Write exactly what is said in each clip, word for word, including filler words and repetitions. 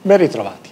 Ben ritrovati.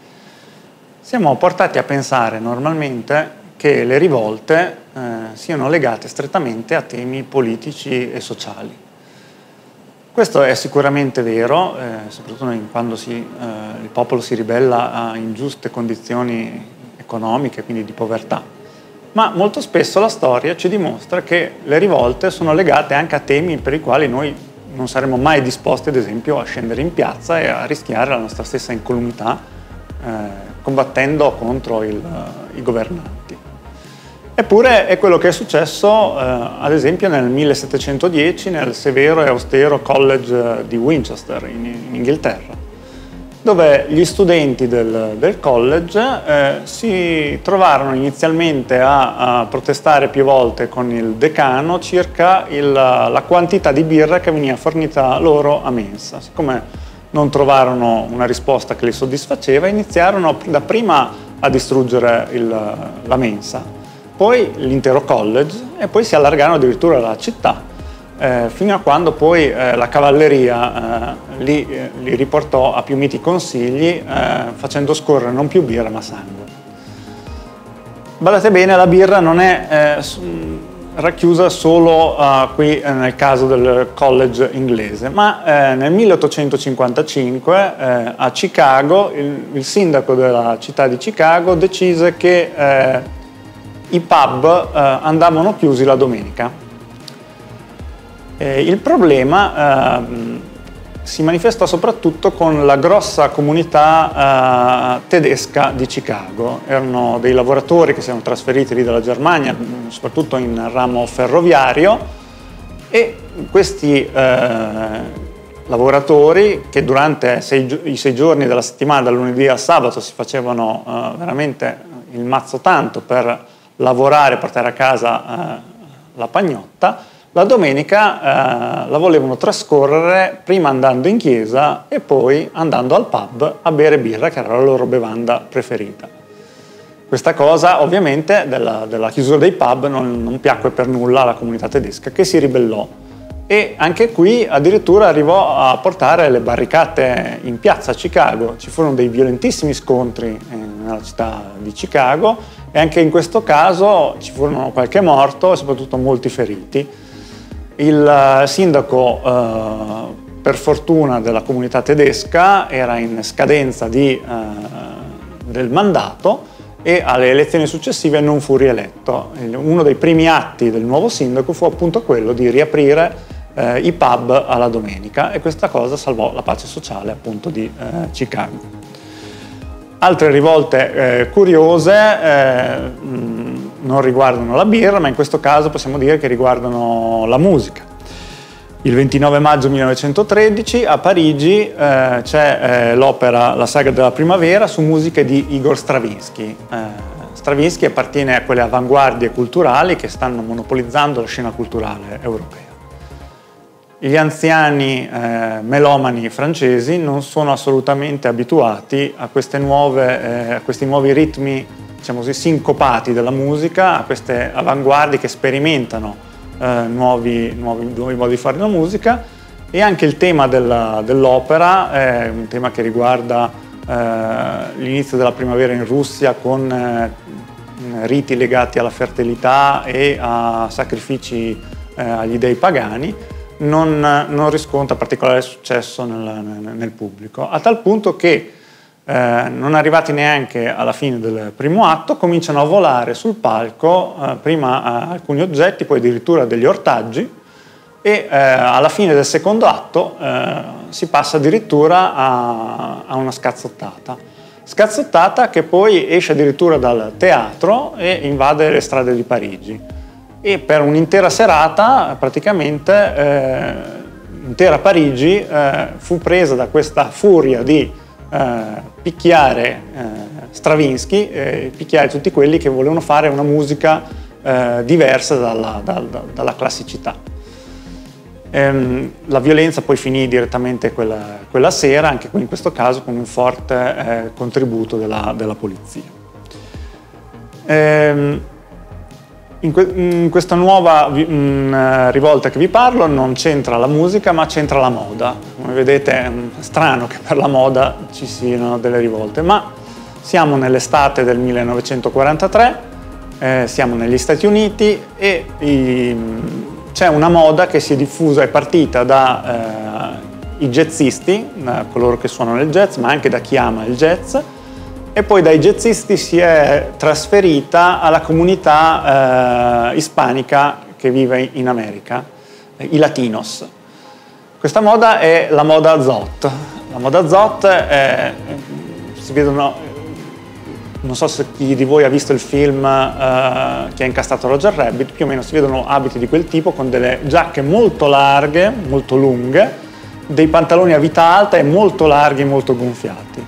Siamo portati a pensare normalmente che le rivolte eh, siano legate strettamente a temi politici e sociali. Questo è sicuramente vero, eh, soprattutto quando si, eh, il popolo si ribella a ingiuste condizioni economiche, quindi di povertà. Ma molto spesso la storia ci dimostra che le rivolte sono legate anche a temi per i quali noi non saremmo mai disposti, ad esempio, a scendere in piazza e a rischiare la nostra stessa incolumità eh, combattendo contro il, uh, i governanti. Eppure è quello che è successo, eh, ad esempio, nel millesettecentodieci nel severo e austero College di Winchester, in, in Inghilterra, dove gli studenti del, del college eh, si trovarono inizialmente a, a protestare più volte con il decano circa il, la quantità di birra che veniva fornita loro a mensa. Siccome non trovarono una risposta che li soddisfaceva, iniziarono dapprima a distruggere il, la mensa, poi l'intero college e poi si allargarono addirittura alla città. Eh, fino a quando poi eh, la cavalleria eh, li, eh, li riportò a più miti consigli eh, facendo scorrere non più birra ma sangue. Badate bene, la birra non è eh, racchiusa solo eh, qui eh, nel caso del college inglese, ma eh, nel milleottocentocinquantacinque eh, a Chicago il, il sindaco della città di Chicago decise che eh, i pub eh, andavano chiusi la domenica. Eh, il problema eh, si manifesta soprattutto con la grossa comunità eh, tedesca di Chicago. Erano dei lavoratori che si erano trasferiti lì dalla Germania, soprattutto in ramo ferroviario, e questi eh, lavoratori, che durante sei, i sei giorni della settimana, dal lunedì al sabato, si facevano eh, veramente il mazzo tanto per lavorare e portare a casa eh, la pagnotta, la domenica eh, la volevano trascorrere prima andando in chiesa e poi andando al pub a bere birra, che era la loro bevanda preferita. Questa cosa ovviamente della, della chiusura dei pub non, non piacque per nulla alla comunità tedesca, che si ribellò e anche qui addirittura arrivò a portare le barricate in piazza a Chicago. Ci furono dei violentissimi scontri eh, nella città di Chicago e anche in questo caso ci furono qualche morto e soprattutto molti feriti. Il sindaco, eh, per fortuna della comunità tedesca, era in scadenza di, eh, del mandato e alle elezioni successive non fu rieletto. Uno dei primi atti del nuovo sindaco fu appunto quello di riaprire eh, i pub alla domenica, e questa cosa salvò la pace sociale appunto di eh, Chicago. Altre rivolte eh, curiose eh, mh, non riguardano la birra, ma in questo caso possiamo dire che riguardano la musica. Il ventinove maggio millenovecentotredici a Parigi eh, c'è eh, l'opera La saga della primavera su musiche di Igor Stravinsky. Eh, Stravinsky appartiene a quelle avanguardie culturali che stanno monopolizzando la scena culturale europea. Gli anziani eh, melomani francesi non sono assolutamente abituati a, queste nuove, eh, a questi nuovi ritmi, diciamo così, sincopati della musica, a queste avanguardie che sperimentano eh, nuovi, nuovi, nuovi modi di fare la musica, e anche il tema dell'opera è un tema che riguarda eh, l'inizio della primavera in Russia con eh, riti legati alla fertilità e a sacrifici eh, agli dei pagani. Non, non riscontra particolare successo nel, nel, nel pubblico, a tal punto che eh, non arrivati neanche alla fine del primo atto cominciano a volare sul palco eh, prima eh, alcuni oggetti, poi addirittura degli ortaggi, e eh, alla fine del secondo atto eh, si passa addirittura a, a una scazzottata. Scazzottata che poi esce addirittura dal teatro e invade le strade di Parigi. E per un'intera serata, praticamente, eh, intera Parigi eh, fu presa da questa furia di eh, picchiare eh, Stravinsky, e picchiare tutti quelli che volevano fare una musica eh, diversa dalla, dalla, dalla classicità. Ehm, la violenza poi finì direttamente quella, quella sera, anche in questo caso con un forte eh, contributo della, della polizia. Ehm, In, que in questa nuova mh, rivolta che vi parlo non c'entra la musica, ma c'entra la moda. come vedete è strano che per la moda ci siano delle rivolte, ma siamo nell'estate del millenovecentoquarantatré, eh, siamo negli Stati Uniti e c'è una moda che si è diffusa, è partita da eh, i jazzisti, da coloro che suonano il jazz, ma anche da chi ama il jazz, e poi dai jazzisti si è trasferita alla comunità eh, ispanica che vive in America, i latinos. Questa moda è la moda Zot. La moda Zot è, si vedono, non so se chi di voi ha visto il film eh, che ha incastrato Roger Rabbit, più o meno si vedono abiti di quel tipo con delle giacche molto larghe, molto lunghe, dei pantaloni a vita alta e molto larghi, molto gonfiati.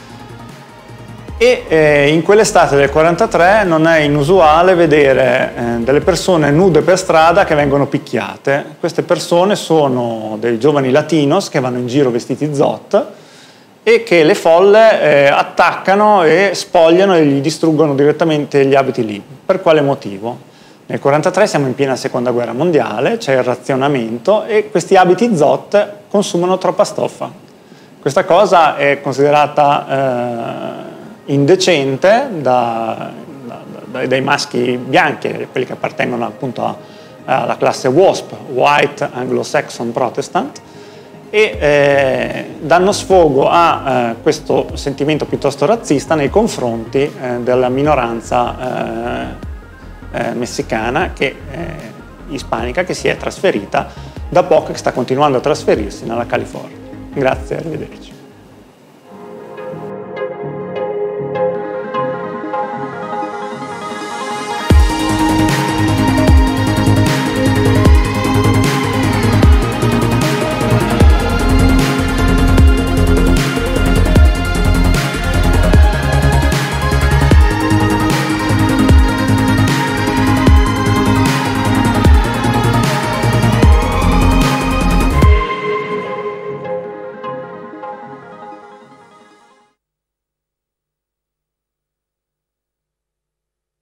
E eh, in quell'estate del quarantatré non è inusuale vedere eh, delle persone nude per strada che vengono picchiate. Queste persone sono dei giovani latinos che vanno in giro vestiti Zot e che le folle eh, attaccano e spogliano e gli distruggono direttamente gli abiti lì. Per quale motivo? Nel quarantatré siamo in piena seconda guerra mondiale, c'è il razionamento e questi abiti Zot consumano troppa stoffa. Questa cosa è considerata eh, indecente da, da, da, dai maschi bianchi, quelli che appartengono appunto a, alla classe W A S P, White Anglo-Saxon Protestant, e eh, danno sfogo a eh, questo sentimento piuttosto razzista nei confronti eh, della minoranza eh, eh, messicana, che, eh, ispanica, che si è trasferita da poco e che sta continuando a trasferirsi nella California. Grazie, arrivederci.